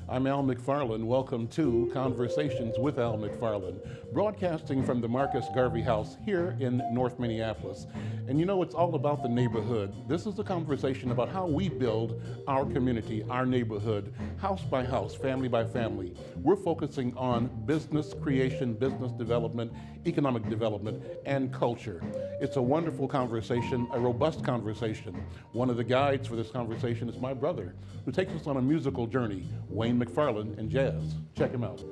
I'm Al McFarlane. Welcome to Conversations with Al McFarlane, broadcasting from the Marcus Garvey House here in North Minneapolis. And you know, it's all about the neighborhood. This is a conversation about how we build our community, our neighborhood, house by house, family by family. We're focusing on business creation, business development, economic development, and culture. It's a wonderful conversation, a robust conversation. One of the guides for this conversation is my brother, who takes us on a musical journey, Wayne McFarlane and jazz. Check him out.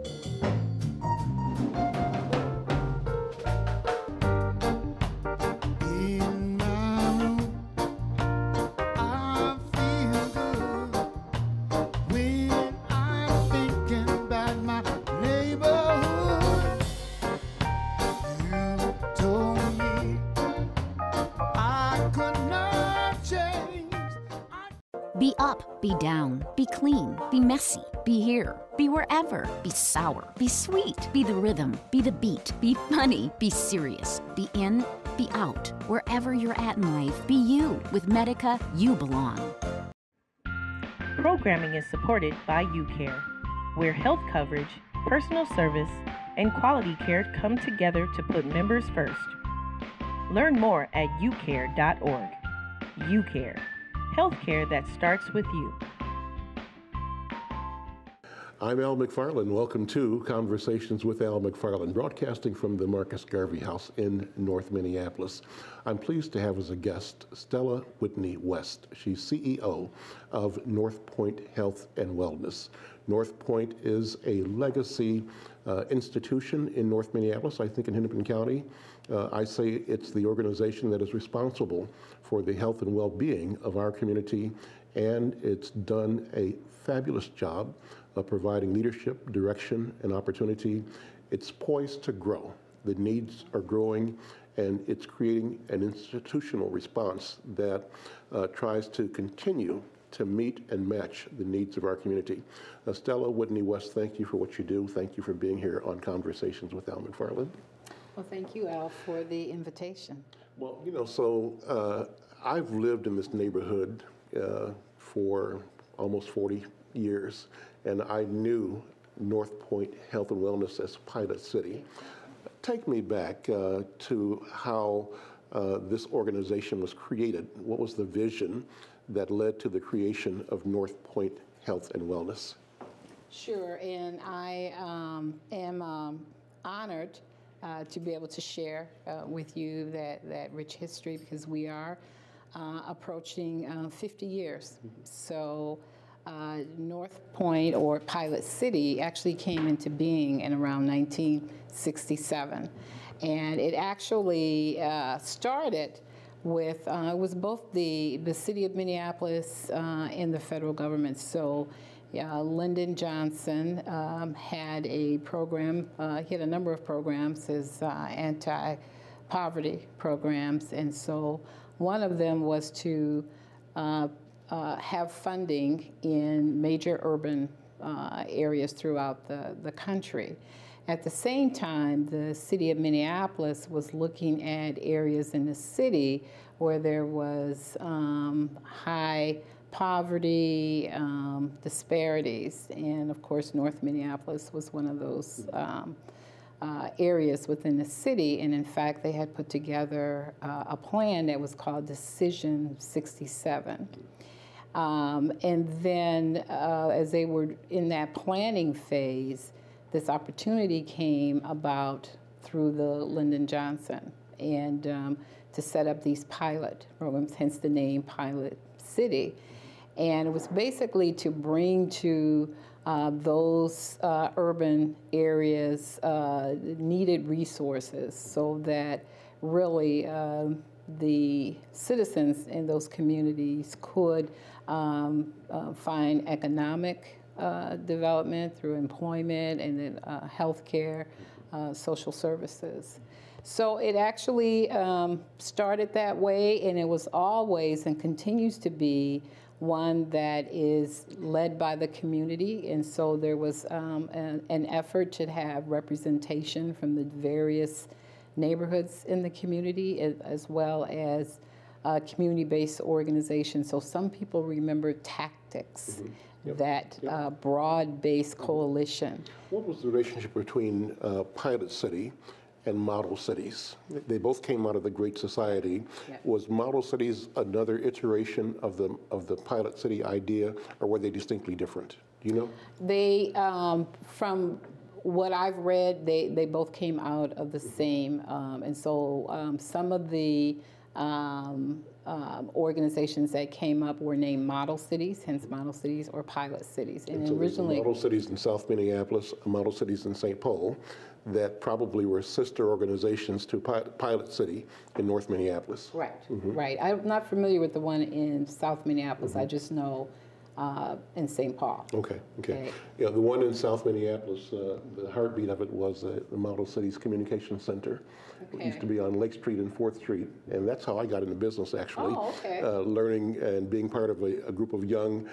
Be up, be down, be clean, be messy, be here, be wherever, be sour, be sweet, be the rhythm, be the beat, be funny, be serious, be in, be out. Wherever you're at in life, be you. With Medica, you belong. Programming is supported by UCare, where health coverage, personal service, and quality care come together to put members first. Learn more at ucare.org. UCare. Healthcare that starts with you. I'm Al McFarlane. Welcome to Conversations with Al McFarlane, broadcasting from the Marcus Garvey House in North Minneapolis. I'm pleased to have as a guest Stella Whitney West. She's CEO of NorthPoint Health and Wellness. NorthPoint is a legacy institution in North Minneapolis, I think in Hennepin County. I say it's the organization that is responsible for the health and well-being of our community, and it's done a fabulous job of providing leadership, direction, and opportunity. It's poised to grow. The needs are growing, and it's creating an institutional response that tries to continue to meet and match the needs of our community. Stella Whitney West, thank you for what you do. Thank you for being here on Conversations with Al McFarlane. Well, thank you, Al, for the invitation. Well, you know, so I've lived in this neighborhood for almost 40 years, and I knew NorthPoint Health and Wellness as Pilot City. Take me back to how this organization was created. What was the vision that led to the creation of NorthPoint Health and Wellness? Sure, and I am honored to be able to share with you that rich history, because we are approaching 50 years. So NorthPoint, or Pilot City, actually came into being in around 1967. And it actually started with, it was both the city of Minneapolis and the federal government. So Lyndon Johnson had a program, he had a number of programs, his anti-poverty programs, and so one of them was to have funding in major urban areas throughout the country. At the same time, the city of Minneapolis was looking at areas in the city where there was high poverty, disparities, and of course North Minneapolis was one of those areas within the city, and in fact they had put together a plan that was called Decision 67. And then as they were in that planning phase, this opportunity came about through the Lyndon Johnson, and to set up these pilot programs, hence the name Pilot City. And it was basically to bring to those urban areas needed resources so that really the citizens in those communities could find economic development through employment, and then healthcare, social services. So it actually started that way, and it was always and continues to be one that is led by the community. And so there was an effort to have representation from the various neighborhoods in the community, as well as community-based organizations. So some people remember tactics. that broad-based coalition. What was the relationship between Pilot City and model cities? They both came out of the Great Society. Yeah. Was model cities another iteration of the Pilot City idea, or were they distinctly different? Do you know? They, from what I've read, they both came out of the same, and so some of the organizations that came up were named model cities, hence model cities or pilot cities. And so originally, model cities in South Minneapolis, model cities in St. Paul, that probably were sister organizations to Pilot City in North Minneapolis. Right, right. I'm not familiar with the one in South Minneapolis. I just know in St. Paul. Okay. Yeah, the one in South Minneapolis, the heartbeat of it was the Model Cities Communication Center. It used to be on Lake Street and 4th Street, and that's how I got into business, actually. Oh, okay. Learning and being part of a group of young,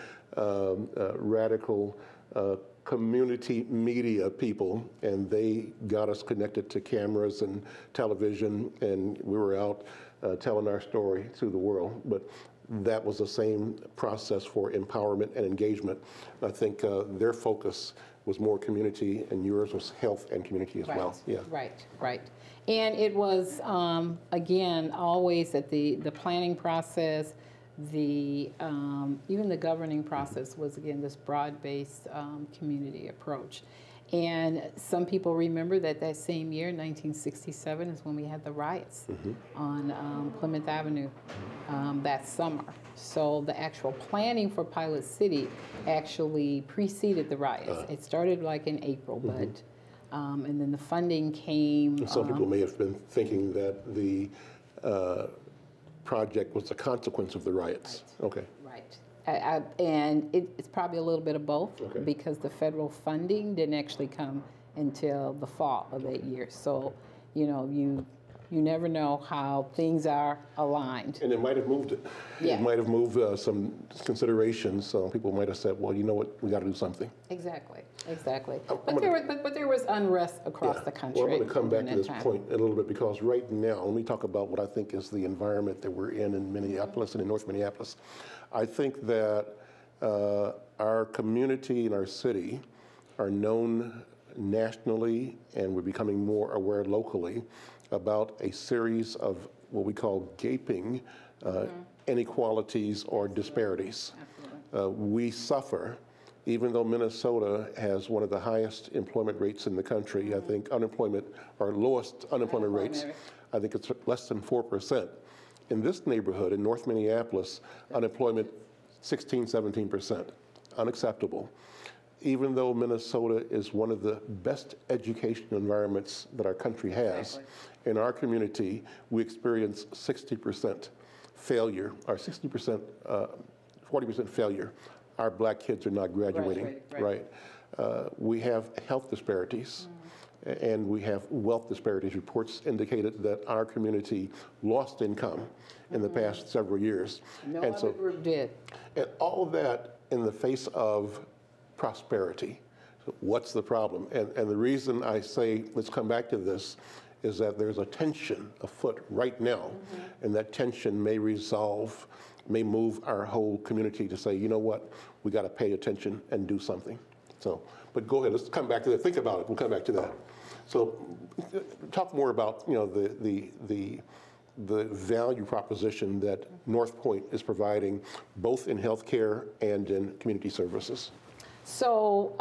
radical community media people, and they got us connected to cameras and television, and we were out telling our story to the world. But that was the same process for empowerment and engagement. I think their focus was more community, and yours was health and community as well. Yeah. Right. And it was, again, always at the planning process, even the governing process was, again, this broad-based community approach. And some people remember that same year, 1967, is when we had the riots on Plymouth Avenue that summer. So the actual planning for Pilot City actually preceded the riots. It started like in April, but and then the funding came. Some people may have been thinking that the project was a consequence of the riots. Right. Okay. Right. And it's probably a little bit of both, because the federal funding didn't actually come until the fall of that year. So, you know, you never know how things are aligned. And it might have moved it. Yeah. It might have moved some considerations. So people might have said, well, you know what, we got to do something. Exactly. But there was unrest across the country. Well, I'm going to come back to this point a little bit, because right now, let me talk about what I think is the environment that we're in Minneapolis and in North Minneapolis. I think that our community and our city are known nationally, and we're becoming more aware locally about a series of what we call gaping inequalities or disparities. We suffer, even though Minnesota has one of the highest employment rates in the country. I think unemployment, our lowest unemployment rates, I think it's less than 4%. In this neighborhood, in North Minneapolis, unemployment 16, 17%, unacceptable. Even though Minnesota is one of the best educational environments that our country has, in our community, we experience 60% failure, or 60%, 40% failure. Our black kids are not graduating, right? We have health disparities. And we have wealth disparities. Reports indicated that our community lost income in the past several years. No other group did. And all of that in the face of prosperity. So what's the problem? And the reason I say, let's come back to this, is that there's a tension afoot right now, and that tension may move our whole community to say, you know what, we got to pay attention and do something. So, but go ahead, let's come back to that. Think about it, we'll come back to that. So talk more about, you know, the value proposition that NorthPoint is providing, both in healthcare and in community services. So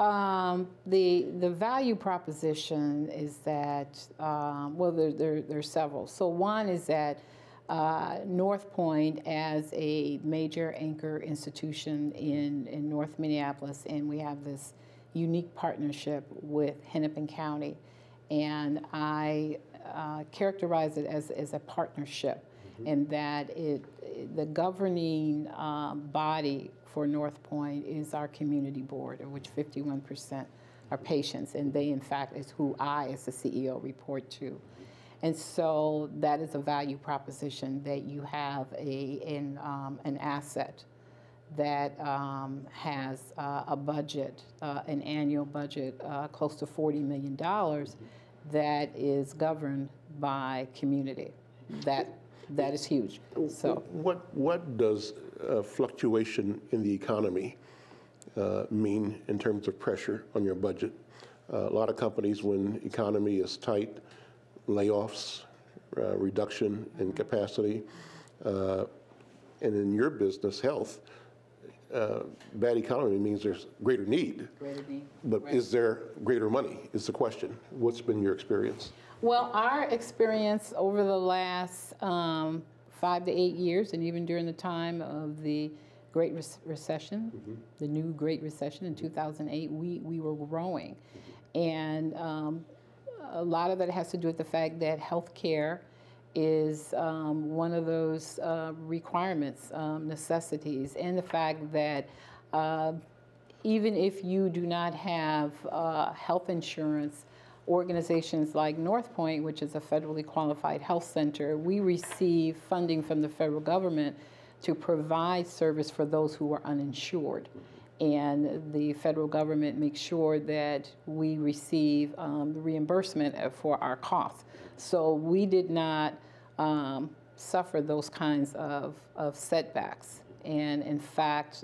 the value proposition is that, well, there's several. So one is that NorthPoint, as a major anchor institution in North Minneapolis, and we have this unique partnership with Hennepin County, and I characterize it as a partnership, in that the governing body for NorthPoint is our community board, of which 51% are patients, and they, in fact, is who I, as the CEO, report to. And so that is a value proposition, that you have an asset that has a budget, an annual budget close to $40 million, that is governed by community. That is huge. So what does fluctuation in the economy mean in terms of pressure on your budget? A lot of companies, when economy is tight, layoffs, reduction in capacity, and in your business, health, bad economy means there's greater need. Greater need. But right. Is there greater money is the question. What's been your experience? Well, our experience over the last 5 to 8 years, and even during the time of the Great Recession, the new Great Recession in 2008, we were growing. And a lot of that has to do with the fact that healthcare is one of those requirements, necessities, and the fact that even if you do not have health insurance, organizations like NorthPoint, which is a federally qualified health center, we receive funding from the federal government to provide service for those who are uninsured. And the federal government makes sure that we receive reimbursement for our costs. So we did not suffer those kinds of setbacks. And in fact,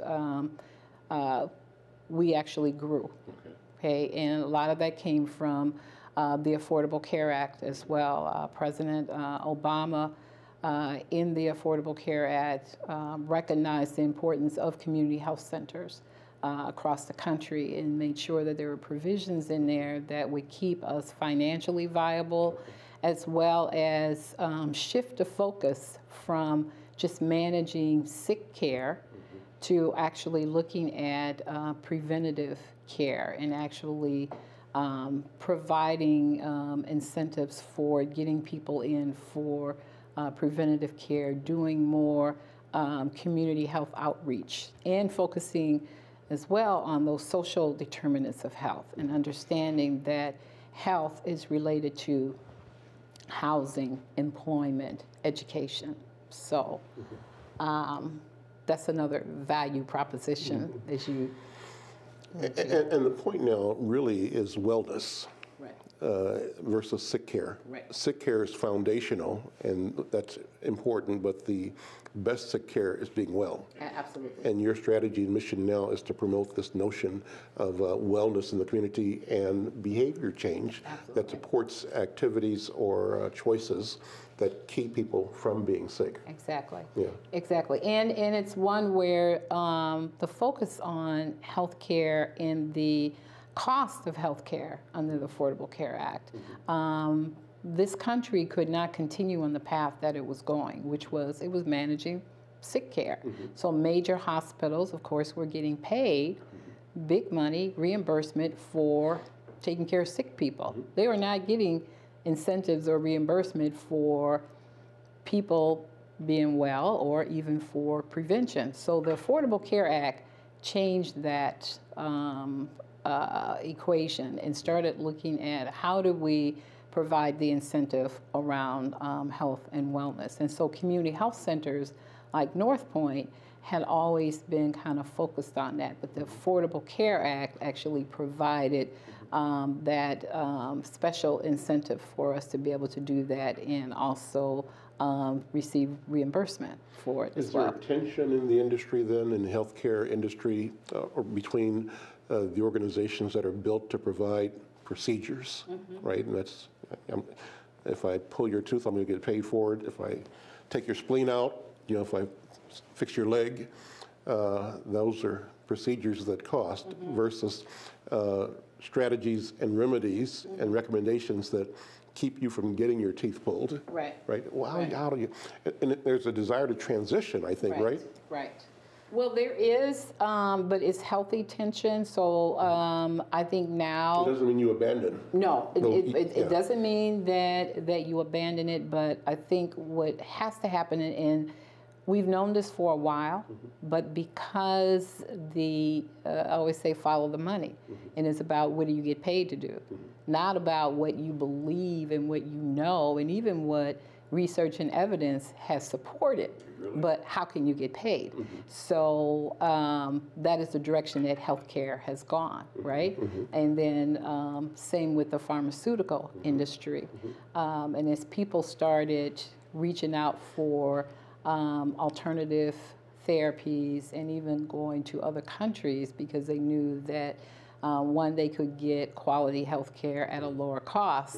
we actually grew. Okay, and a lot of that came from the Affordable Care Act as well. President Obama, in the Affordable Care Act, recognized the importance of community health centers across the country and made sure that there were provisions in there that would keep us financially viable, as well as shift the focus from just managing sick care to actually looking at preventative care and actually providing incentives for getting people in for preventative care, doing more community health outreach, and focusing as well on those social determinants of health and understanding that health is related to housing, employment, education. So that's another value proposition as you and the point now really is wellness. Right. Versus sick care. Right. Sick care is foundational, and that's important, but the best sick care is being well. Absolutely. And your strategy and mission now is to promote this notion of wellness in the community and behavior change that supports activities or choices that keep people from being sick. Exactly. Yeah. Exactly. And it's one where the focus on healthcare and the cost of healthcare under the Affordable Care Act. This country could not continue on the path that it was going, which was it was managing sick care. So major hospitals, of course, were getting paid big money reimbursement for taking care of sick people. They were not getting incentives or reimbursement for people being well or even for prevention. So the Affordable Care Act changed that equation and started looking at how do we provide the incentive around health and wellness. And so community health centers like NorthPoint had always been kind of focused on that, but the Affordable Care Act actually provided that special incentive for us to be able to do that and also receive reimbursement for it as well. Is there tension in the industry then, in the healthcare industry, or between the organizations that are built to provide procedures, right? And that's, if I pull your tooth, I'm going to get paid for it. If I take your spleen out, you know, if I fix your leg, those are procedures that cost versus strategies and remedies and recommendations that keep you from getting your teeth pulled. Right. Right. Well, how do you? And there's a desire to transition, I think, right? Right. Well, there is, but it's healthy tension. So I think now. It doesn't mean you abandon. No, it doesn't mean that you abandon it. But I think what has to happen, and we've known this for a while, but because I always say follow the money, and it's about what do you get paid to do, not about what you believe and what you know, and even what research and evidence has supported, but how can you get paid? So that is the direction that healthcare has gone, right? And then same with the pharmaceutical industry. And as people started reaching out for alternative therapies and even going to other countries because they knew that, one, they could get quality health care at a lower cost.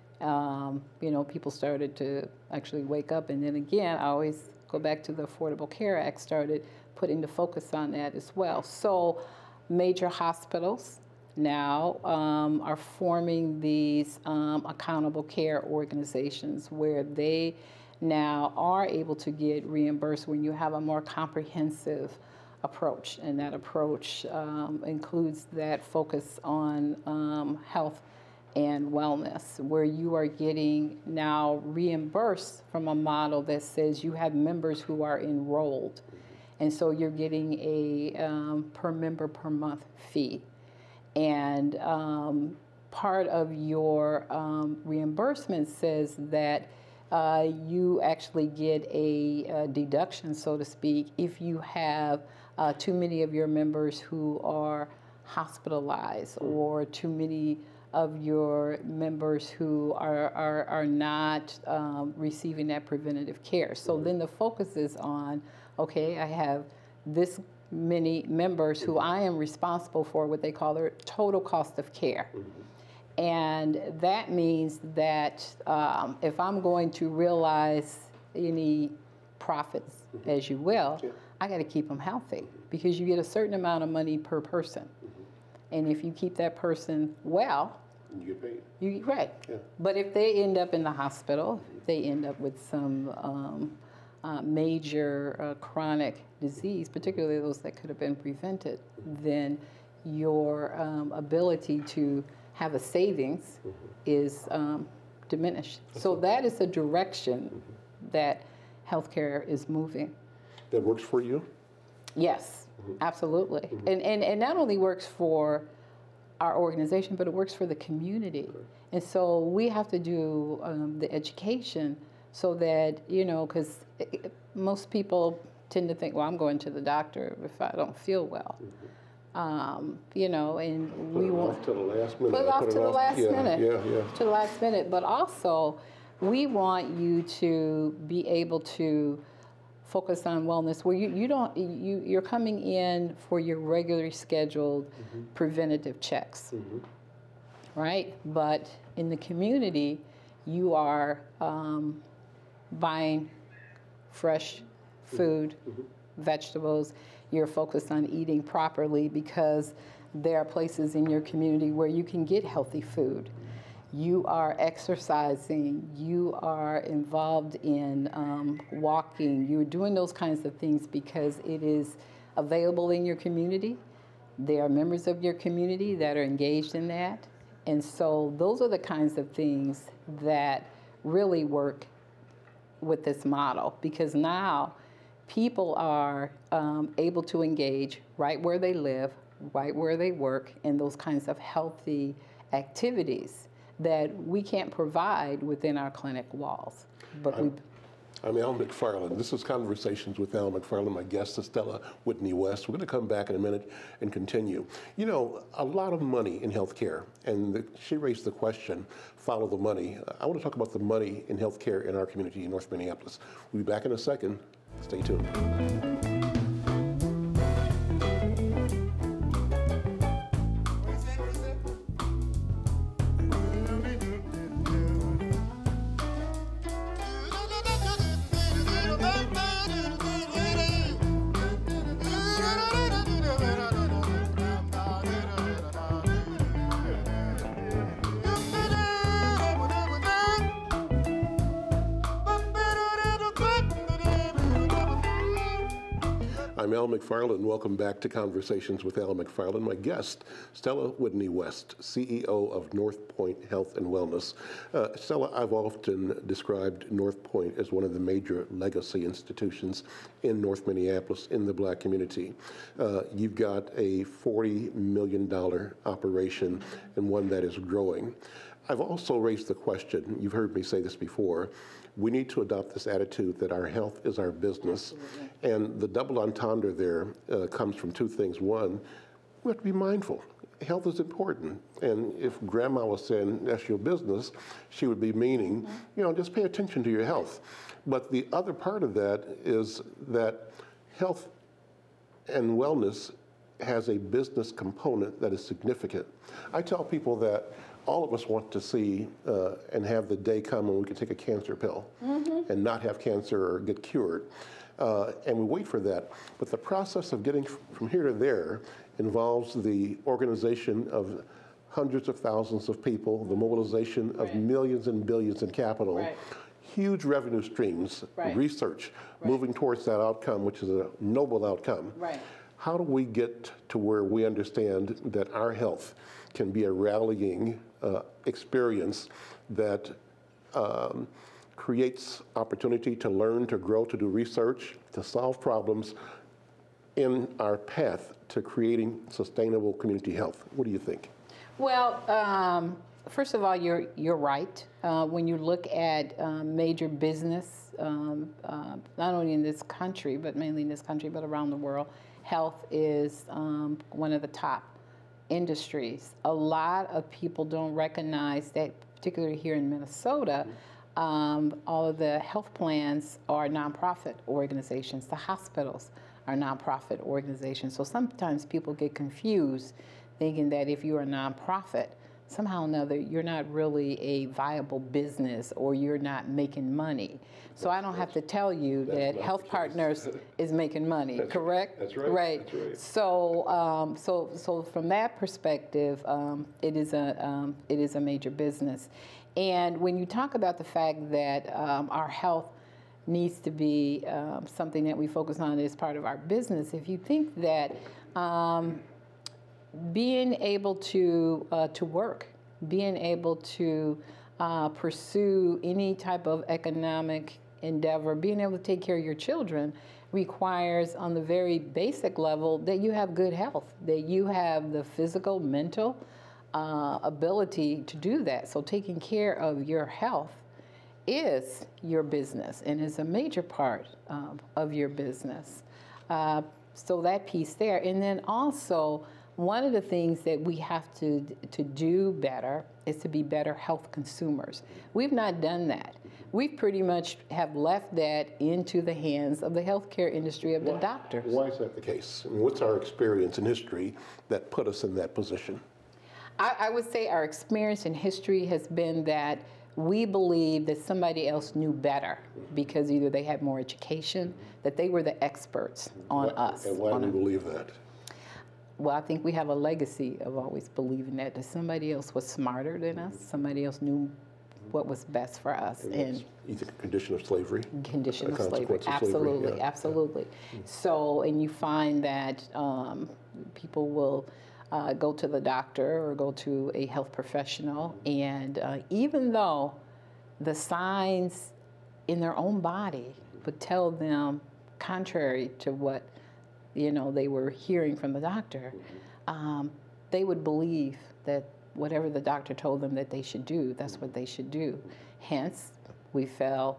People started to actually wake up. And then again, I always go back to the Affordable Care Act, started putting the focus on that as well. So major hospitals now are forming these accountable care organizations where they now are able to get reimbursed when you have a more comprehensive approach. And that approach includes that focus on health and wellness, where you are getting now reimbursed from a model that says you have members who are enrolled. And so you're getting a per member per month fee. And part of your reimbursement says that you actually get a deduction, so to speak, if you have too many of your members who are hospitalized or too many of your members who are not receiving that preventative care. So then the focus is on, okay, I have this many members who I am responsible for what they call their total cost of care. And that means that if I'm going to realize any profits, as you will, I got to keep them healthy because you get a certain amount of money per person. And if you keep that person well, you get paid. Right. Yeah. But if they end up in the hospital, if they end up with some major chronic disease, particularly those that could have been prevented, then your ability to have a savings is diminished. So that is a direction that healthcare is moving. That works for you? Yes, absolutely. And not only works for our organization, but it works for the community. And so we have to do the education so that, because most people tend to think, well, I'm going to the doctor if I don't feel well. And we want to the last minute. Put it off to the last minute. To the last minute. But also, we want you to be able to focus on wellness where you're coming in for your regularly scheduled preventative checks, right? But in the community, you are buying fresh food, vegetables. You're focused on eating properly because there are places in your community where you can get healthy food. You are exercising, you are involved in walking, you're doing those kinds of things because it is available in your community. There are members of your community that are engaged in that. And so those are the kinds of things that really work with this model, because now people are able to engage right where they live, right where they work, in those kinds of healthy activities that we can't provide within our clinic walls. But I'm Al McFarlane. This is Conversations with Al McFarlane. My guest is Stella Whitney West. We're going to come back in a minute and continue. A lot of money in healthcare, and she raised the question, follow the money. I want to talk about the money in healthcare in our community in North Minneapolis. We'll be back in a second. Stay tuned. I'm Al McFarlane. Welcome back to Conversations with Al McFarlane. My guest, Stella Whitney West, CEO of NorthPoint Health and Wellness. Stella, I've often described NorthPoint as one of the major legacy institutions in North Minneapolis in the Black community. You've got a $40 million operation and one that is growing. I've also raised the question, you've heard me say this before, we need to adopt this attitude that our health is our business. Absolutely. And the double entendre there comes from two things. One, we have to be mindful. Health is important. And if grandma was saying that's your business, she would be meaning, just pay attention to your health. But the other part of that is that health and wellness has a business component that is significant. I tell people that all of us want to see and have the day come when we can take a cancer pill and not have cancer or get cured. And we wait for that. But the process of getting from here to there involves the organization of hundreds of thousands of people, the mobilization of millions and billions in capital, huge revenue streams, research, moving towards that outcome, which is a noble outcome. How do we get to where we understand that our health can be a rallying experience that creates opportunity to learn, to grow, to do research, to solve problems in our path to creating sustainable community health? What do you think? Well, first of all, you're right. When you look at major business, not only in this country, but mainly in this country, but around the world, health is one of the top industries. A lot of people don't recognize that, particularly here in Minnesota, all of the health plans are nonprofit organizations. The hospitals are nonprofit organizations. So sometimes people get confused thinking that if you're a nonprofit, somehow or another, you're not really a viable business or you're not making money. So I don't have to tell you that Health Partners is making money, correct? That's right. Right. That's right. So, so from that perspective, it is a major business. And when you talk about the fact that our health needs to be something that we focus on as part of our business, if you think that being able to work, being able to pursue any type of economic endeavor, being able to take care of your children requires, on the very basic level, that you have good health, that you have the physical, mental ability to do that. So taking care of your health is your business and is a major part of your business. So that piece there. And then also, one of the things that we have to do better is to be better health consumers. We've not done that. We pretty much have left that into the hands of the healthcare industry, of the doctors. Why is that the case? I mean, what's our experience in history that put us in that position? I would say our experience in history has been that we believe that somebody else knew better because either they had more education, that they were the experts on us. And why do we believe that? Well, I think we have a legacy of always believing that somebody else was smarter than us, somebody else knew what was best for us. And you think a condition of slavery? Condition of slavery, absolutely, slavery, yeah. Absolutely. So, and you find that people will go to the doctor or go to a health professional, and even though the signs in their own body would tell them contrary to what they were hearing from the doctor, they would believe that whatever the doctor told them that they should do, that's what they should do. Hence, we fell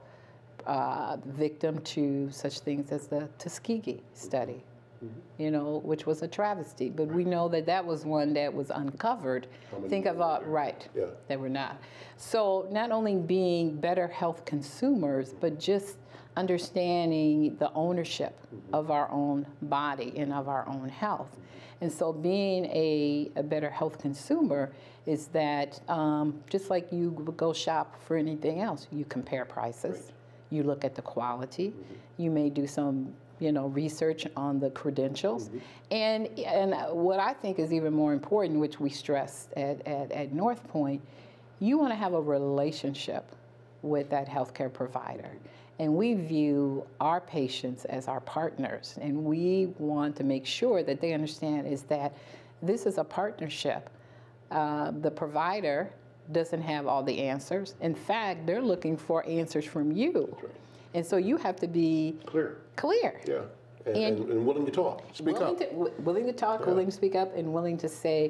victim to such things as the Tuskegee study, which was a travesty. But we know that that was one that was uncovered. Think of that we're not. So not only being better health consumers, but just understanding the ownership of our own body and of our own health. And so being a better health consumer is that just like you would go shop for anything else, you compare prices, you look at the quality, you may do some research on the credentials. And what I think is even more important, which we stress at NorthPoint, you want to have a relationship with that healthcare provider. And we view our patients as our partners, and we want to make sure that they understand is that this is a partnership. The provider doesn't have all the answers. In fact, they're looking for answers from you. That's right. And so you have to be clear. Yeah. And willing to talk, speak up. Willing to talk, willing to speak up, and willing to say,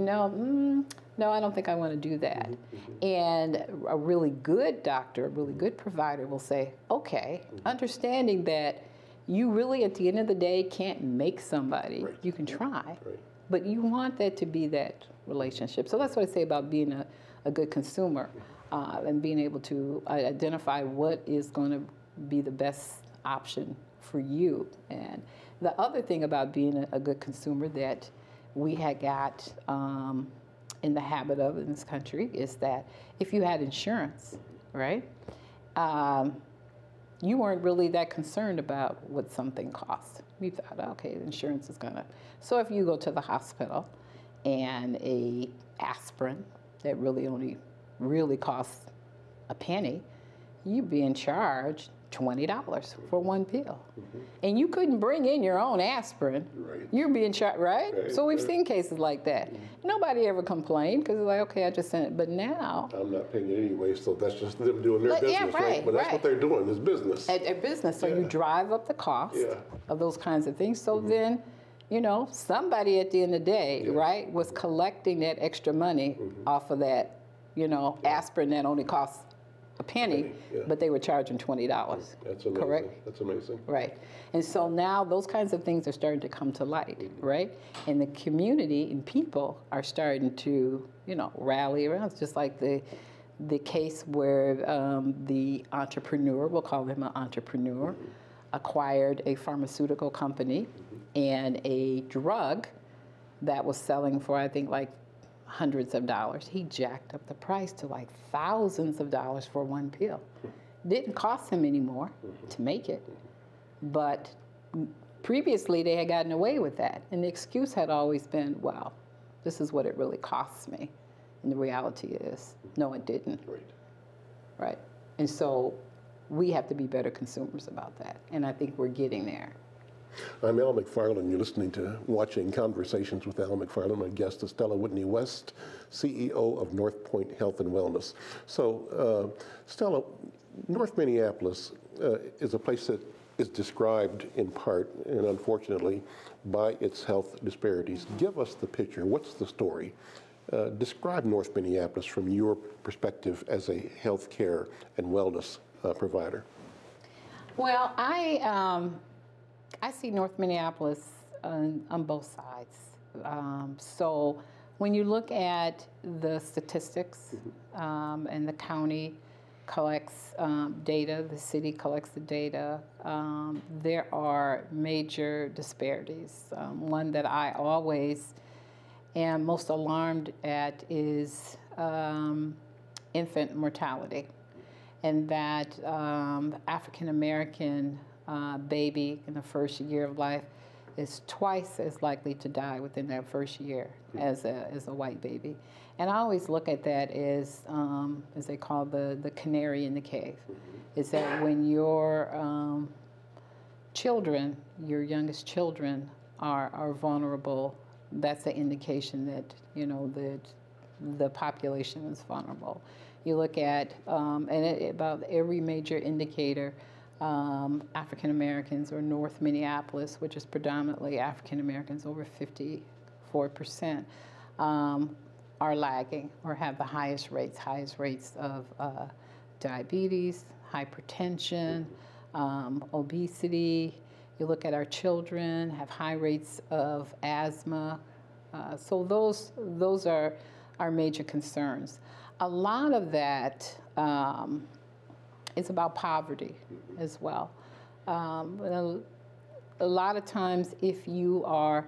no, I don't think I want to do that. And a really good doctor, a really good provider will say, okay, understanding that you really, at the end of the day, can't make somebody. You can try, but you want that to be that relationship. So that's what I say about being a good consumer and being able to identify what is going to be the best option for you. And The other thing about being a good consumer that we had got in the habit of in this country is that if you had insurance, right, you weren't really that concerned about what something cost. You thought, okay, the insurance is gonna. So if you go to the hospital and a aspirin that really costs a penny, you're being charged $20 for one pill. And you couldn't bring in your own aspirin. Right. You're being charged, right? So we've right. seen cases like that. Nobody ever complained because it's like, okay, I just sent it. But now, I'm not paying it anyway, so that's just them doing their business, yeah, right? But that's right. what they're doing, is business. At business, so you drive up the cost of those kinds of things. So then, you know, somebody at the end of the day, right, was collecting that extra money off of that, you know, aspirin that only costs a penny, but they were charging $20. That's amazing. Correct? That's amazing. Right. And so now those kinds of things are starting to come to light, right? And the community and people are starting to, you know, rally around. It's just like the case where the entrepreneur, we'll call him an entrepreneur, acquired a pharmaceutical company and a drug that was selling for, I think, like hundreds of dollars. He jacked up the price to like thousands of dollars for one pill. Didn't cost him any more to make it, but previously they had gotten away with that. And the excuse had always been, well, this is what it really costs me. And the reality is, no, it didn't. Right. And so we have to be better consumers about that. And I think we're getting there. I'm Al McFarlane. You're watching Conversations with Al McFarlane. My guest is Stella Whitney West, CEO of NorthPoint Health and Wellness. So, Stella, North Minneapolis is a place that is described in part, and unfortunately, by its health disparities. Give us the picture. What's the story? Describe North Minneapolis from your perspective as a health care and wellness provider. Well, I see North Minneapolis on both sides. So when you look at the statistics and the county collects data, the city collects the data, there are major disparities. One that I always am most alarmed at is infant mortality, and that African American baby in the first year of life is twice as likely to die within that first year as a white baby. And I always look at that as they call the canary in the cave, is that when your children, your youngest children, are vulnerable, that's an indication that, you know, that the population is vulnerable. You look at, about every major indicator, African Americans, or North Minneapolis, which is predominantly African Americans, over 54%, are lagging or have the highest rates of diabetes, hypertension, obesity. You look at our children, have high rates of asthma. So those are our major concerns. A lot of that is about poverty as well. A lot of times, if you are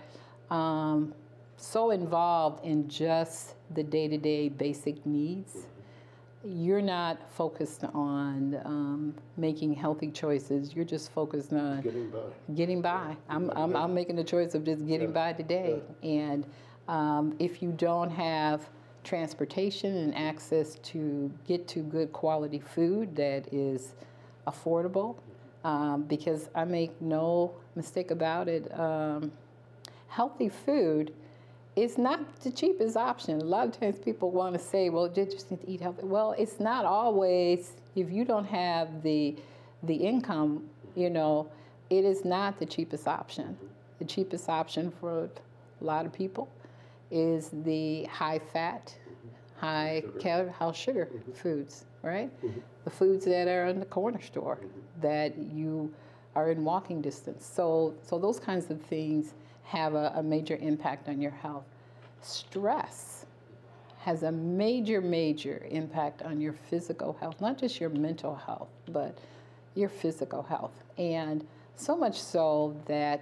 so involved in just the day-to-day basic needs, you're not focused on making healthy choices. You're just focused on getting by. I'm making the choice of just getting by today. And if you don't have transportation and access to get to good quality food that is affordable, because I make no mistake about it, healthy food is not the cheapest option. A lot of times people want to say, well, you just need to eat healthy. Well, it's not always. If you don't have the income, you know, it is not the cheapest option. The cheapest option for a lot of people is the high fat, high calorie, high sugar foods, right? The foods that are in the corner store that you are in walking distance. So those kinds of things have a major impact on your health. Stress has a major impact on your physical health, not just your mental health, but your physical health. And so much so that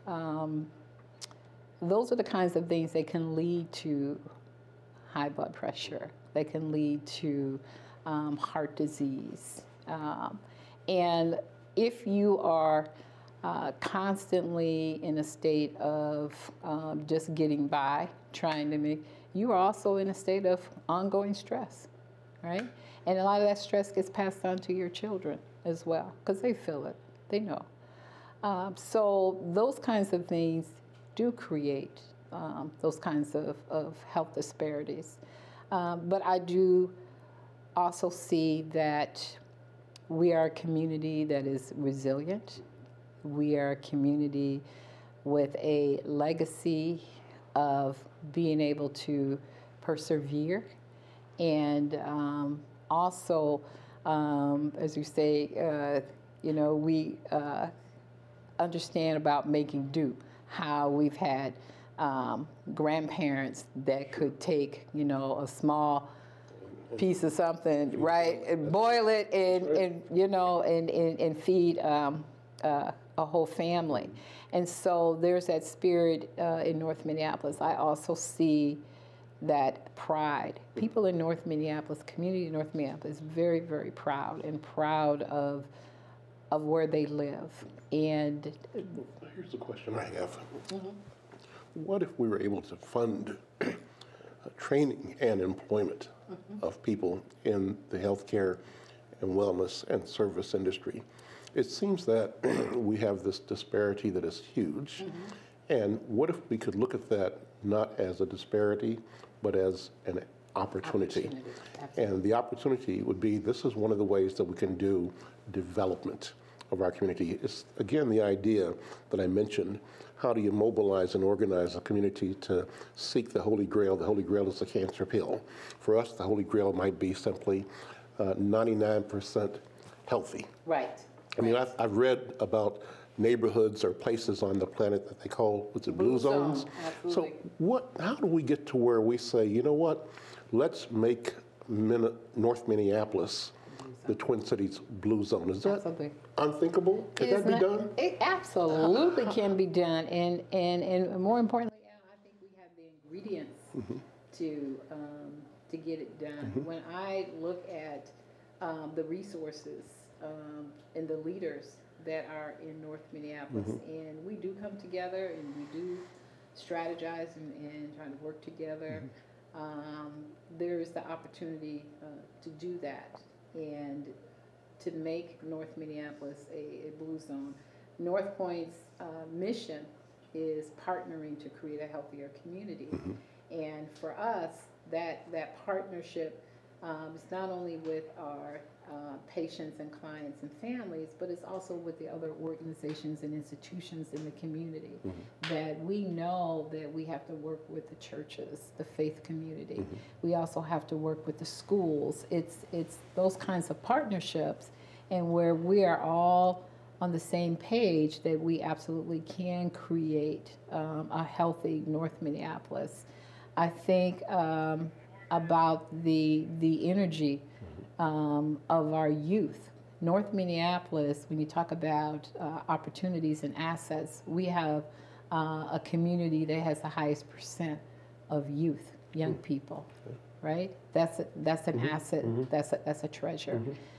those are the kinds of things that can lead to high blood pressure. They can lead to heart disease. And if you are constantly in a state of just getting by, trying to make, you are also in a state of ongoing stress, right? And a lot of that stress gets passed on to your children as well, because they feel it, they know. So those kinds of things do create those kinds of health disparities. But I do also see that we are a community that is resilient. We are a community with a legacy of being able to persevere, and also, as you say, we understand about making do. How we've had grandparents that could take, a small piece of something, right, and boil it and feed a whole family. And so there's that spirit in North Minneapolis. I also see that pride. People in North Minneapolis, community in North Minneapolis, is very, very proud of where they live. And here's the question I have. Mm-hmm. What if we were able to fund training and employment of people in the healthcare and wellness and service industry? It seems that we have this disparity that is huge. And what if we could look at that not as a disparity, but as an opportunity? And the opportunity would be, this is one of the ways that we can do development of our community. It's, again, the idea that I mentioned. How do you mobilize and organize a community to seek the Holy Grail? The Holy Grail is the cancer pill. For us, the Holy Grail might be simply 99% healthy. Right. I mean, I've read about neighborhoods or places on the planet that they call, what's it, blue zones? Absolutely. So how do we get to where we say, you know what, let's make North Minneapolis the Twin Cities blue zone? Is that unthinkable? Can that be done? It absolutely can be done. And more importantly, I think we have the ingredients to get it done. When I look at the resources and the leaders that are in North Minneapolis, and we do come together and we do strategize and try to work together, there's the opportunity to do that and to make North Minneapolis a blue zone. NorthPoint's mission is partnering to create a healthier community. And for us, that partnership is not only with our patients and clients and families, but it's also with the other organizations and institutions in the community. That we know that we have to work with the churches, the faith community. We also have to work with the schools. It's those kinds of partnerships, and where we are all on the same page, that we absolutely can create a healthy North Minneapolis. I think about the energy of our youth. North Minneapolis, when you talk about opportunities and assets, we have a community that has the highest percent of youth, young people, right? That's an asset. That's a treasure.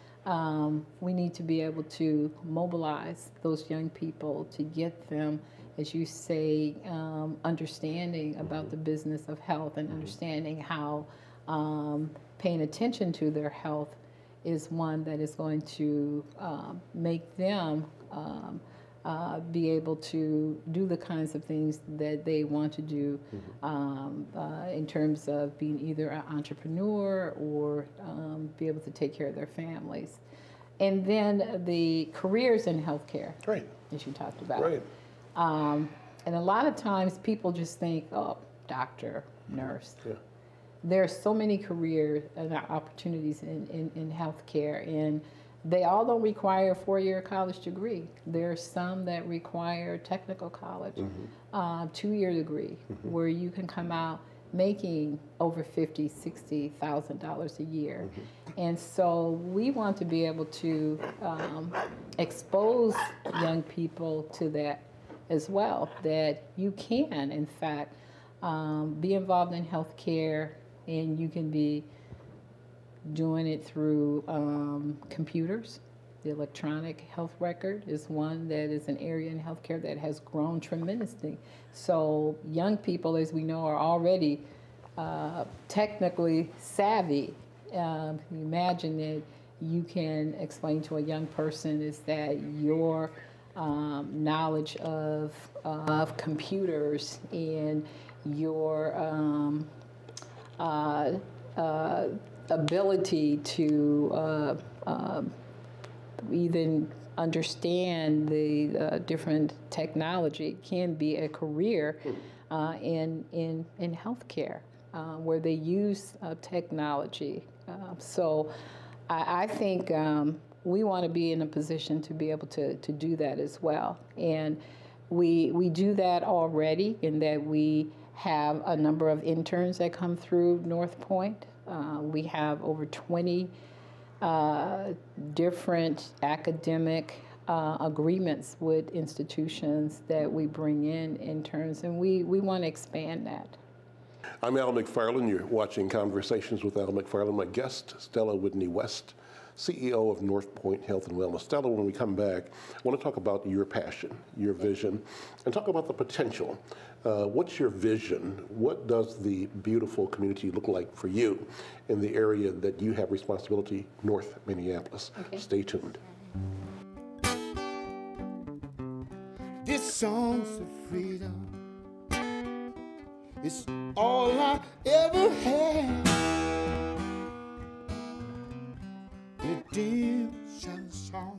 We need to be able to mobilize those young people to get them, as you say, understanding about the business of health and understanding how paying attention to their health is one that is going to make them be able to do the kinds of things that they want to do in terms of being either an entrepreneur or be able to take care of their families. And then the careers in healthcare, right, as you talked about. Right. And a lot of times people just think, oh, doctor, nurse. Yeah. There are so many career opportunities in healthcare, and they all don't require a 4-year college degree. There are some that require technical college, 2-year degree, where you can come out making over $50,000, $60,000 a year. And so we want to be able to expose young people to that as well, that you can, in fact, be involved in healthcare, and you can be doing it through computers. The electronic health record is one that is an area in healthcare that has grown tremendously. So young people, as we know, are already technically savvy. Imagine that you can explain to a young person is that your knowledge of computers and your ability to even understand the different technology can be a career in healthcare where they use technology. So I think we want to be in a position to be able to do that as well. And we do that already in that we have a number of interns that come through NorthPoint. We have over 20 different academic agreements with institutions that we bring in interns, and we want to expand that. I'm Al McFarlane. You're watching Conversations with Al McFarlane. My guest, Stella Whitney West, CEO of NorthPoint Health and Wellness. Stella, when we come back, I want to talk about your passion, your vision, and talk about the potential. What's your vision? What does the beautiful community look like for you in the area that you have responsibility, North Minneapolis? Okay. Stay tuned. This song's of freedom. It's all I ever had. Redemption song.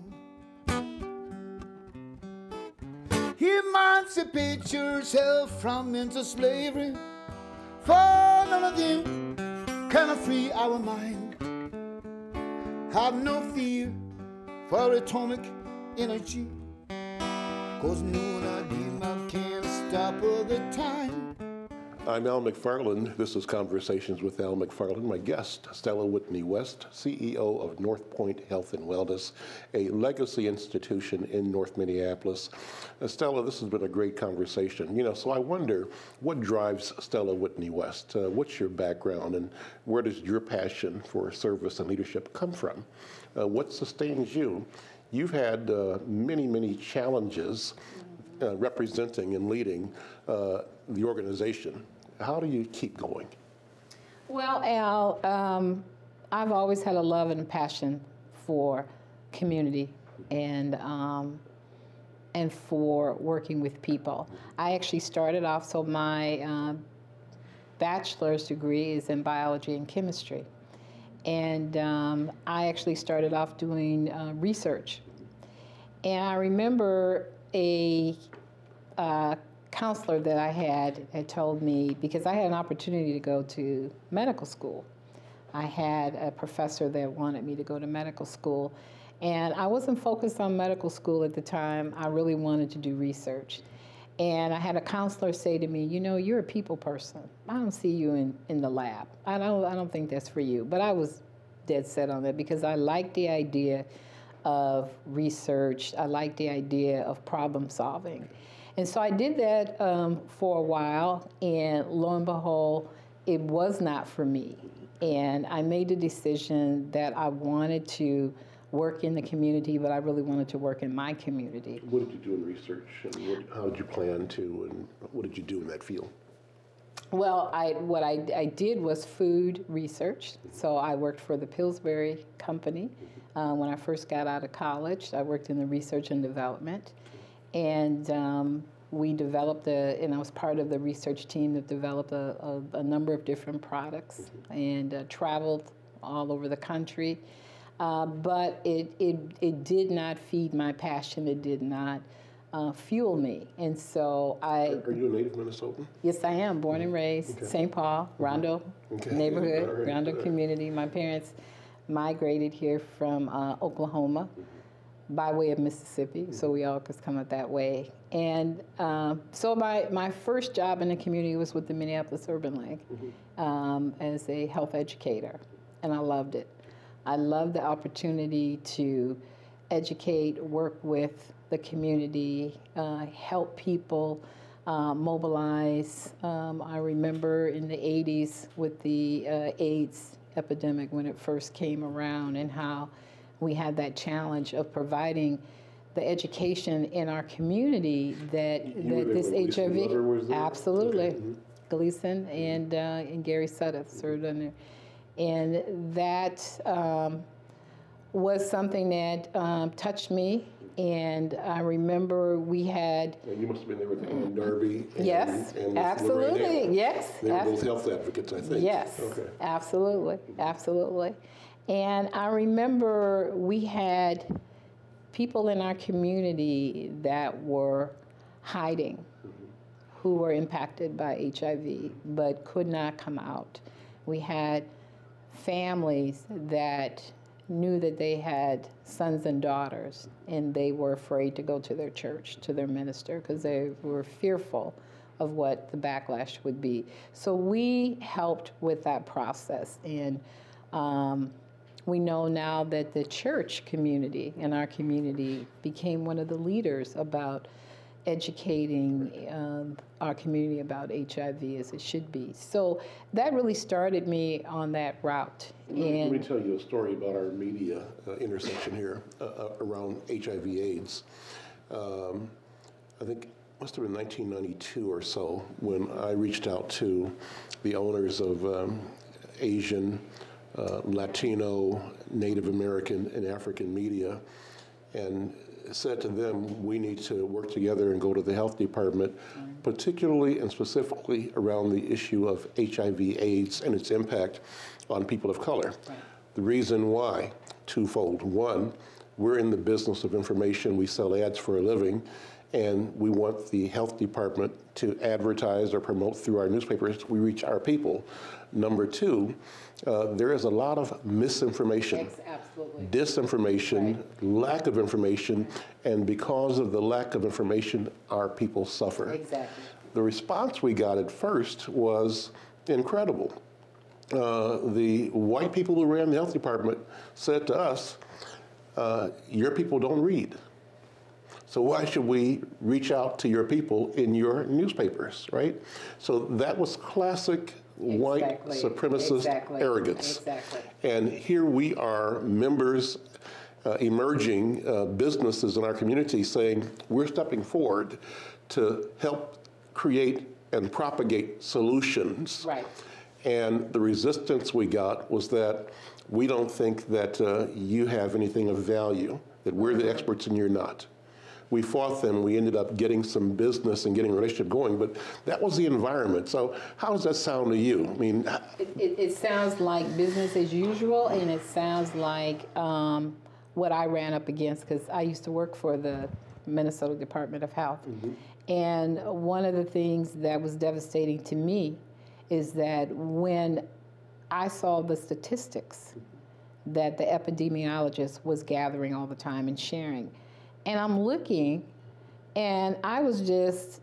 Emancipate yourself from mental slavery, for none of them can free our mind. Have no fear for atomic energy, 'cause no one of them can stop all the time. I'm Al McFarlane. This is Conversations with Al McFarlane. My guest, Stella Whitney West, CEO of NorthPoint Health and Wellness, a legacy institution in North Minneapolis. Stella, this has been a great conversation. So I wonder, what drives Stella Whitney West? What's your background, and where does your passion for service and leadership come from? What sustains you? You've had many, many challenges representing and leading the organization. How do you keep going? Well, Al, I've always had a love and a passion for community and for working with people. I actually started off, so my bachelor's degree is in biology and chemistry. And I actually started off doing research. And I remember a counselor that I had told me, because I had an opportunity to go to medical school. I had a professor that wanted me to go to medical school, and I wasn't focused on medical school at the time. I really wanted to do research. And I had a counselor say to me, you're a people person. I don't see you in the lab. I don't think that's for you. But I was dead set on that because I liked the idea of research. I liked the idea of problem solving. And so I did that for a while, and lo and behold, it was not for me. And I made the decision that I wanted to work in the community, but I really wanted to work in my community. What did you do in research, and how did you plan to, and what did you do in that field? Well, what I did was food research. So I worked for the Pillsbury Company. When I first got out of college, I worked in the research and development. And we developed and I was part of the research team that developed a number of different products and traveled all over the country. But it did not feed my passion. It did not fuel me. And so Are you a native Minnesotan? Yes, I am. Born and raised, St. Paul, Rondo neighborhood, right. Rondo community. My parents migrated here from Oklahoma by way of Mississippi, so we all could come up that way. And so my first job in the community was with the Minneapolis Urban League as a health educator, and I loved it. I loved the opportunity to educate, work with the community, help people mobilize. I remember in the 80s with the AIDS epidemic when it first came around, and how we had that challenge of providing the education in our community that this HIV, absolutely, okay. Gleason and Gary Sudduth served on there, and that was something that touched me. And I remember we had. And you must have been there with Ann Darby. Yes, and absolutely. Yes, they were both health advocates, I think. Yes, okay. Absolutely, absolutely. And I remember we had people in our community that were hiding, who were impacted by HIV but could not come out. We had families that knew that they had sons and daughters, and they were afraid to go to their church, to their minister, because they were fearful of what the backlash would be. So we helped with that process, and we know now that the church community in our community became one of the leaders about educating our community about HIV as it should be. So that really started me on that route. Let me tell you a story about our media intersection here around HIV/AIDS. I think it must have been 1992 or so when I reached out to the owners of Asian, Latino, Native American, and African media, and said to them, we need to work together and go to the health department, particularly and specifically around the issue of HIV/AIDS and its impact on people of color. Right. The reason why, twofold. One, we're in the business of information. We sell ads for a living, and we want the health department to advertise or promote through our newspapers. We reach our people. Number two, there is a lot of misinformation, disinformation, lack of information, and because of the lack of information, our people suffer. Exactly. The response we got at first was incredible. The white people who ran the health department said to us, your people don't read. So why should we reach out to your people in your newspapers, right? So that was classic white supremacist arrogance. Exactly. And here we are, members, emerging businesses in our community saying, we're stepping forward to help create and propagate solutions. Right. And the resistance we got was that we don't think that you have anything of value, that we're the experts and you're not. We fought them. We ended up getting some business and getting a relationship going, but that was the environment. So how does that sound to you? I mean, it sounds like business as usual, and it sounds like what I ran up against, because I used to work for the Minnesota Department of Health. Mm-hmm. And one of the things that was devastating to me is that when I saw the statistics that the epidemiologist was gathering all the time and sharing, and I'm looking, and I was just,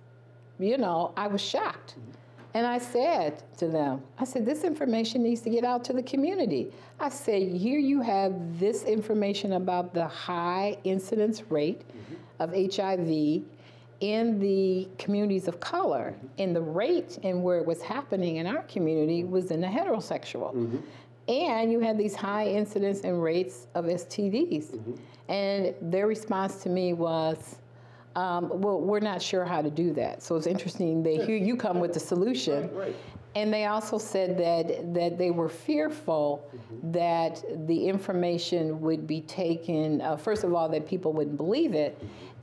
I was shocked. And I said to them, this information needs to get out to the community. I said, here you have this information about the high incidence rate of HIV in the communities of color, and the rate and where it was happening in our community was in the heterosexual. Mm-hmm. And you had these high incidence and rates of STDs. Mm-hmm. And their response to me was, well, we're not sure how to do that. So it's interesting, they hear you come with the solution. Right. And they also said that they were fearful that the information would be taken, first of all, that people wouldn't believe it,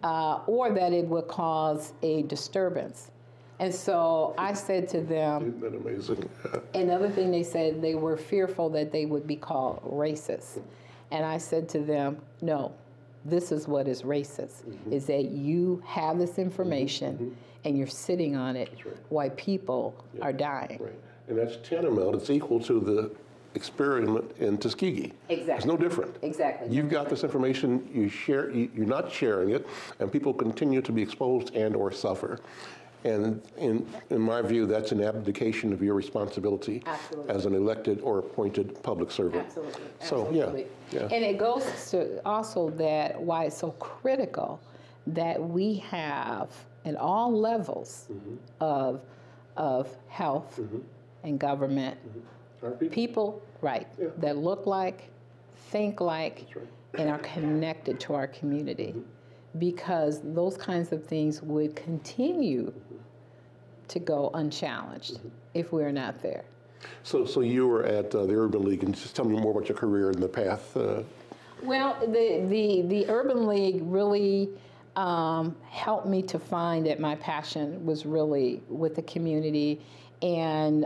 or that it would cause a disturbance. And so I said to them, isn't that amazing? Another thing they said, they were fearful that they would be called racist. And I said to them, no, this is what is racist, is that you have this information and you're sitting on it while people are dying. Right. And that's tantamount, it's equal to the experiment in Tuskegee. Exactly. It's no different. Exactly. You've got this information, you're not sharing it, and people continue to be exposed and or suffer. And in my view, that's an abdication of your responsibility as an elected or appointed public servant. Absolutely. So, yeah. And it goes to also that why it's so critical that we have at all levels of health and government, people, right, that look like, think like, and are connected to our community, because those kinds of things would continue to go unchallenged if we're not there. So you were at the Urban League, and just tell me more about your career and the path. Well, the Urban League really helped me to find that my passion was really with the community and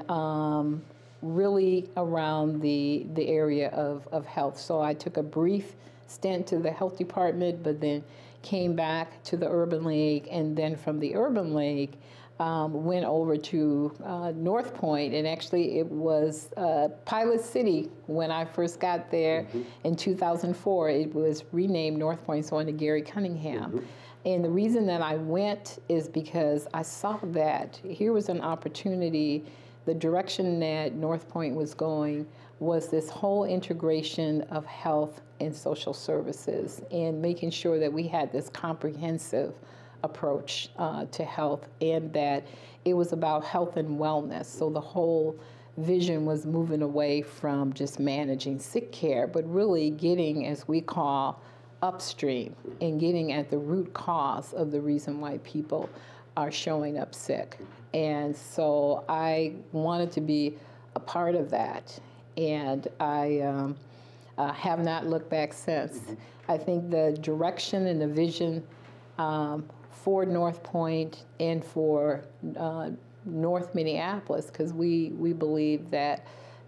really around the area of health. So I took a brief stint to the health department, but then came back to the Urban League, and then from the Urban League went over to NorthPoint, and actually it was Pilot City when I first got there in 2004. It was renamed NorthPoint, so under Gary Cunningham. And the reason that I went is because I saw that here was an opportunity. The direction that NorthPoint was going was this whole integration of health and social services, and making sure that we had this comprehensive approach to health, and that it was about health and wellness. So the whole vision was moving away from just managing sick care, but really getting, as we call, upstream, and getting at the root cause of the reason why people are showing up sick. And so I wanted to be a part of that, and I have not looked back since. I think the direction and the vision for NorthPoint and for North Minneapolis, because we believe that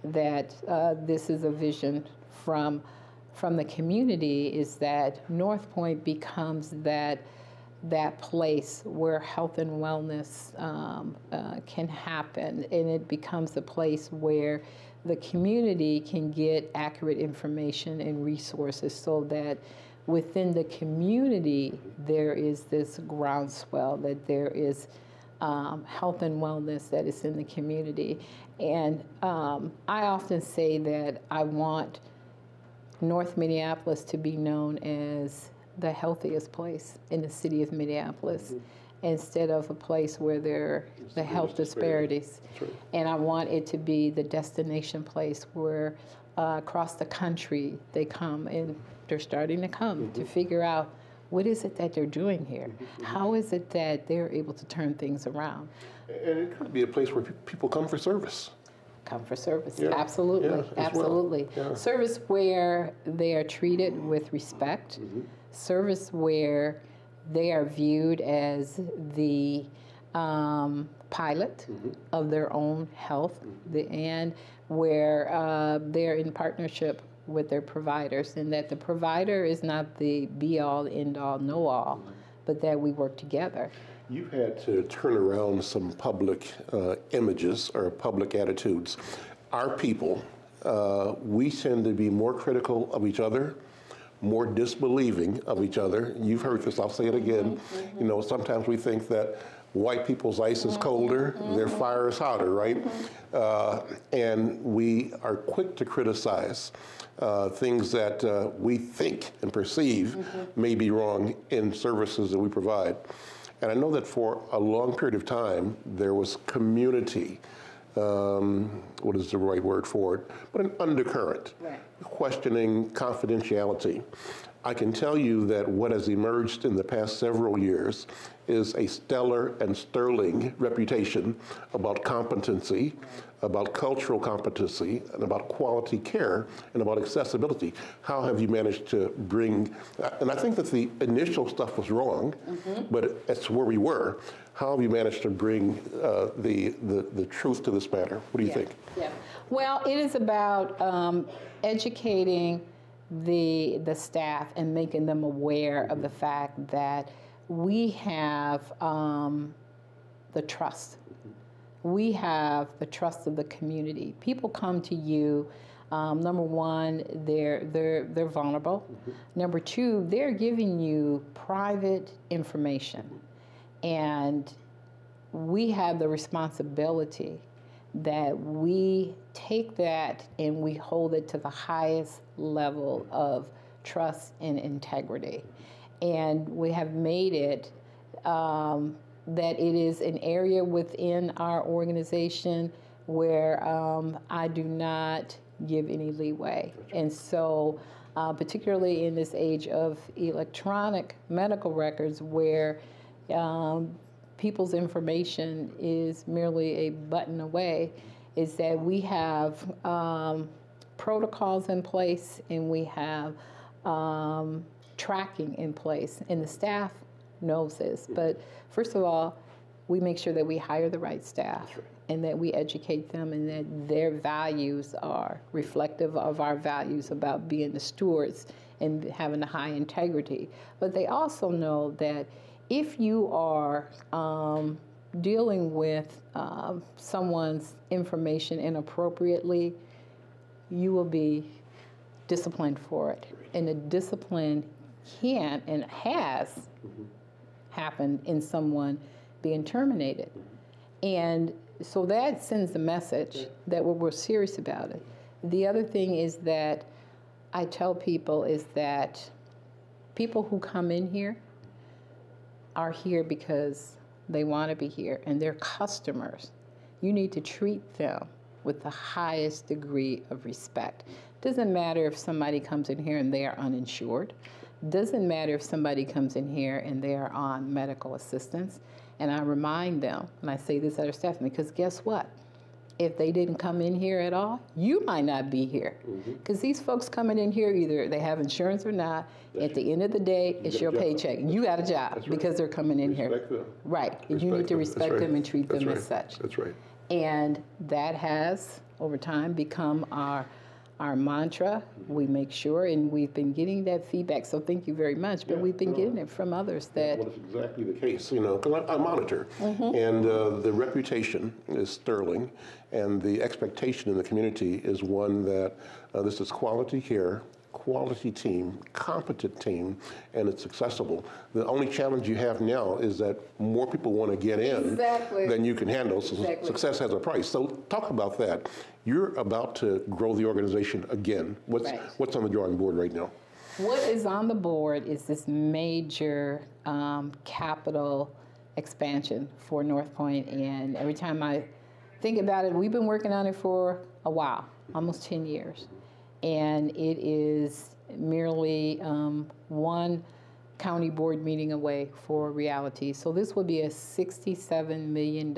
this is a vision from the community, is that NorthPoint becomes that place where health and wellness can happen, and it becomes a place where the community can get accurate information and resources, so that within the community there is this groundswell, that there is health and wellness that is in the community. And I often say that I want North Minneapolis to be known as the healthiest place in the city of Minneapolis, instead of a place where there are the health disparities. And I want it to be the destination place where across the country they come, and they're starting to come to figure out what is it that they're doing here? How is it that they're able to turn things around? And it could be a place where people come for service. Come for service, absolutely, absolutely. Well. Yeah. Service where they are treated with respect, service where they are viewed as the pilot of their own health, and where they're in partnership with their providers, and that the provider is not the be-all, end-all, know-all, but that we work together. You've had to turn around some public images or public attitudes. Our people, we tend to be more critical of each other, more disbelieving of each other. You've heard this, I'll say it again. You know, sometimes we think that white people's ice is colder, their fire is hotter, right? And we are quick to criticize things that we think and perceive may be wrong in services that we provide. And I know that for a long period of time, there was community, what is the right word for it, but an undercurrent, questioning confidentiality. I can tell you that what has emerged in the past several years is a stellar and sterling reputation about competency, about cultural competency, and about quality care, and about accessibility. How have you managed to bring, and I think that the initial stuff was wrong, but that's where we were. How have you managed to bring the truth to this matter? What do you think? Yeah. Well, it is about educating the staff and making them aware of the fact that we have the trust. We have the trust of the community. People come to you. Number one, they're vulnerable. Number two, they're giving you private information, and we have the responsibility that we take that and we hold it to the highest level of trust and integrity. And we have made it that it is an area within our organization where I do not give any leeway. And so, particularly in this age of electronic medical records where people's information is merely a button away, is that we have protocols in place and we have tracking in place, and the staff knows this. But first of all, we make sure that we hire the right staff and that we educate them and that their values are reflective of our values about being the stewards and having a high integrity. But they also know that if you are dealing with someone's information inappropriately, you will be disciplined for it. And the discipline can and has happened in someone being terminated. And so that sends the message that we're serious about it. The other thing is that I tell people is that people who come in here are here because they want to be here and they're customers. You need to treat them with the highest degree of respect. Doesn't matter if somebody comes in here and they are uninsured. Doesn't matter if somebody comes in here and they are on medical assistance. And I remind them, and I say this at our staff, because guess what? If they didn't come in here at all, you might not be here. Because these folks coming in here, either they have insurance or not, at the end of the day, it's your paycheck. You got a job because they're coming in here. Them. Right. You need to respect them and treat them as such. That's right. And that has, over time, become our mantra. We make sure, and we've been getting that feedback, so thank you very much, but we've been getting it from others that... Well, it's exactly the case, you know, because I monitor, and the reputation is sterling, and the expectation in the community is one that this is quality care, quality team, competent team, and it's accessible. The only challenge you have now is that more people want to get in than you can handle, so success has a price. So talk about that. You're about to grow the organization again. What's on the drawing board right now? What is on the board is this major capital expansion for NorthPoint, and every time I think about it, we've been working on it for a while, almost 10 years. And it is merely one county board meeting away for reality. So this would be a $67 million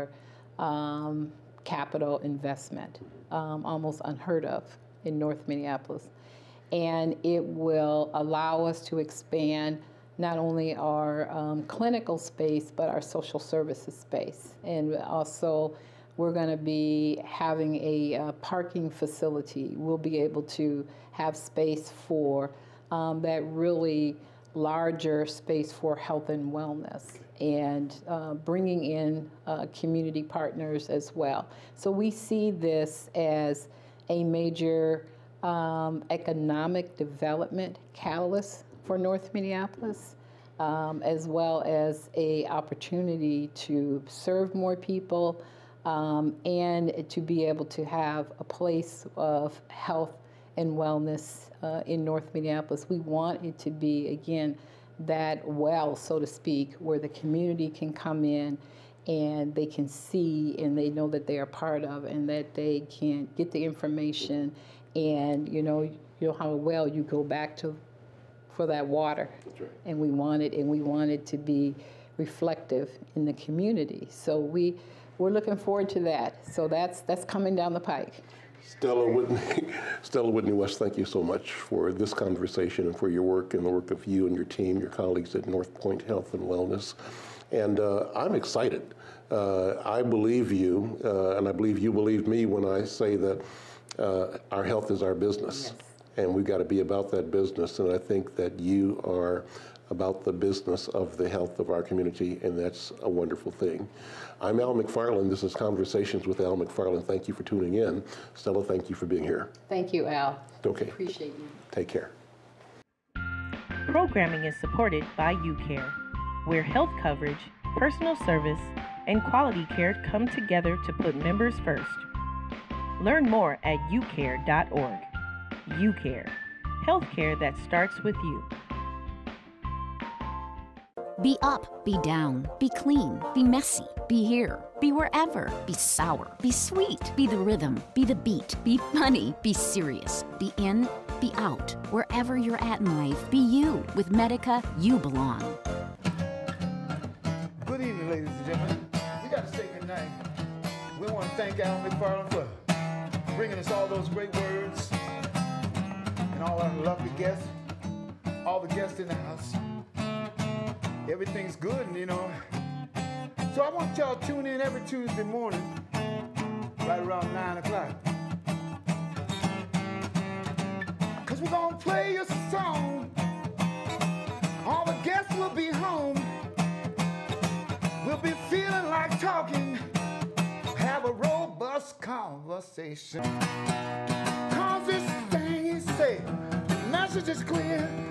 capital investment, almost unheard of in North Minneapolis. And it will allow us to expand not only our clinical space, but our social services space. And also, we're going to be having a parking facility. We'll be able to have space for that really larger space for health and wellness, and bringing in community partners as well. So we see this as a major economic development catalyst for North Minneapolis, as well as an opportunity to serve more people, and to be able to have a place of health and wellness in North Minneapolis. We want it to be, again, that well, so to speak, where the community can come in and they can see and they know that they are part of, and that they can get the information, and you know how well you go back to for that water. That's right. And we want it to be reflective in the community. So we're looking forward to that. So that's coming down the pike. Stella Whitney West, thank you so much for this conversation and for your work and the work of you and your team, your colleagues at NorthPoint Health and Wellness. And I'm excited. I believe you, and I believe you believe me when I say that our health is our business. Yes. And we've got to be about that business. And I think that you are about the business of the health of our community, and that's a wonderful thing. I'm Al McFarlane. This is Conversations with Al McFarlane. Thank you for tuning in. Stella, thank you for being here. Thank you, Al. Okay. Appreciate you. Take care. Programming is supported by UCare, where health coverage, personal service, and quality care come together to put members first. Learn more at ucare.org. UCare, healthcare that starts with you. Be up, be down, be clean, be messy, be here, be wherever, be sour, be sweet, be the rhythm, be the beat, be funny, be serious, be in, be out. Wherever you're at in life, be you. With Medica, you belong. Good evening, ladies and gentlemen. We got to say goodnight. We want to thank Al McFarlane for bringing us all those great words and all our lovely guests, all the guests in the house. Everything's good, you know. So I want y'all to tune in every Tuesday morning, right around 9 o'clock. Cause we're gonna play you a song. All the guests will be home. We'll be feeling like talking. Have a robust conversation. Cause this thing is safe, the message is clear.